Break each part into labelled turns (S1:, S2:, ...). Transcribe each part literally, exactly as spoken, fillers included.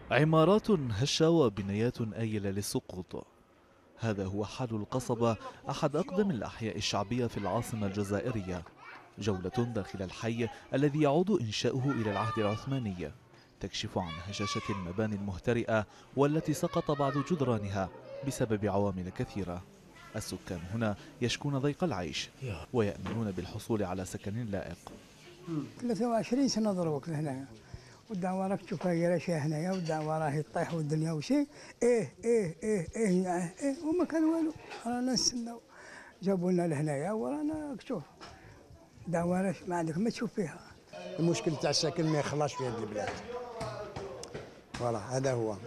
S1: عمارات هشة وبنايات آيلة للسقوط. هذا هو حال القصبة، أحد أقدم الأحياء الشعبية في العاصمة الجزائرية. جولة داخل الحي الذي يعود إنشاؤه إلى العهد العثماني تكشف عن هشاشة المباني المهترئة والتي سقط بعض جدرانها بسبب عوامل كثيرة. السكان هنا يشكون ضيق العيش ويأملون بالحصول على سكن لائق.
S2: ثلاثة وعشرين سنة ضربك لهنا، والدعوة راك تشوفها هي راشيه هنايا، والدعوة راهي تطيح والدنيا وشي. ايه ايه ايه ايه ايه, إيه وما كان والو، رانا نستناو. جابوا لنا لهنايا ورانا تشوف دعوة راش ما عندك ما تشوف فيها.
S3: المشكل تاع السكن ما يخلاش في هذه البلاد. فوالا هذا هو.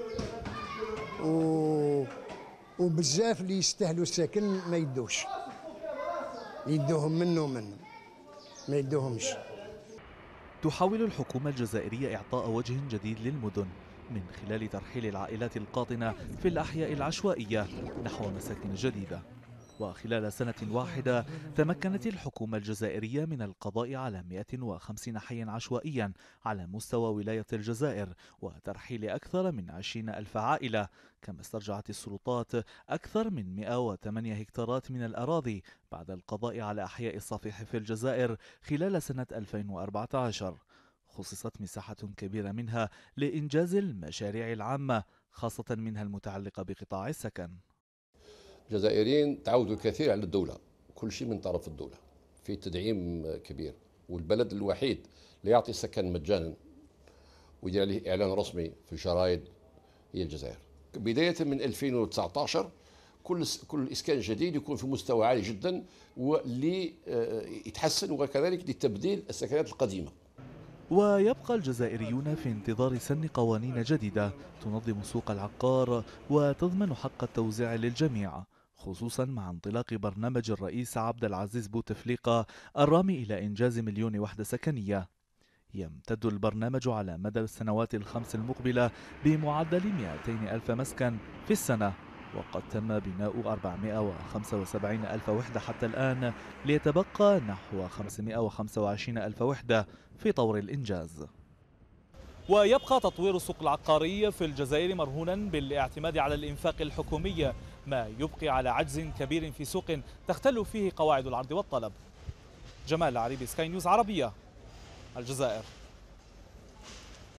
S3: و وبزاف اللي يستاهلوا السكن ما يدوش. يدوهم منه ومنه. ما يدوهمش.
S1: تحاول الحكومة الجزائرية إعطاء وجه جديد للمدن من خلال ترحيل العائلات القاطنة في الأحياء العشوائية نحو مساكن جديدة. وخلال سنة واحدة تمكنت الحكومة الجزائرية من القضاء على مئة وخمسين حيا عشوائيا على مستوى ولاية الجزائر وترحيل أكثر من عشرين ألف عائلة، كما استرجعت السلطات أكثر من مئة وثمانية هكتارات من الأراضي بعد القضاء على أحياء الصفيح في الجزائر خلال سنة ألفين وأربعة عشر. خصصت مساحة كبيرة منها لإنجاز المشاريع العامة، خاصة منها المتعلقة بقطاع السكن.
S4: الجزائريين تعودوا كثير على الدولة، كل شيء من طرف الدولة في تدعيم كبير، والبلد الوحيد اللي يعطي سكن مجانا ويدير عليه إعلان رسمي في الجرايد هي الجزائر. بداية من ألفين وتسعة عشر كل كل إسكان جديد يكون في مستوى عالي جدا واللي يتحسن، وكذلك لتبديل السكنات القديمة.
S1: ويبقى الجزائريون في انتظار سن قوانين جديدة تنظم سوق العقار وتضمن حق التوزيع للجميع، خصوصا مع انطلاق برنامج الرئيس عبد العزيز بوتفليقة الرامي إلى إنجاز مليون وحدة سكنية. يمتد البرنامج على مدى السنوات الخمس المقبلة بمعدل مئتين ألف مسكن في السنة، وقد تم بناء أربعمئة وخمسة وسبعين ألف وحدة حتى الآن، ليتبقى نحو خمسمئة وخمسة وعشرين ألف وحدة في طور الإنجاز. ويبقى تطوير السوق العقاري في الجزائر مرهونا بالاعتماد على الإنفاق الحكومي، ما يبقي على عجز كبير في سوق تختل فيه قواعد العرض والطلب. جمال العريبي، سكاي نيوز عربية، الجزائر.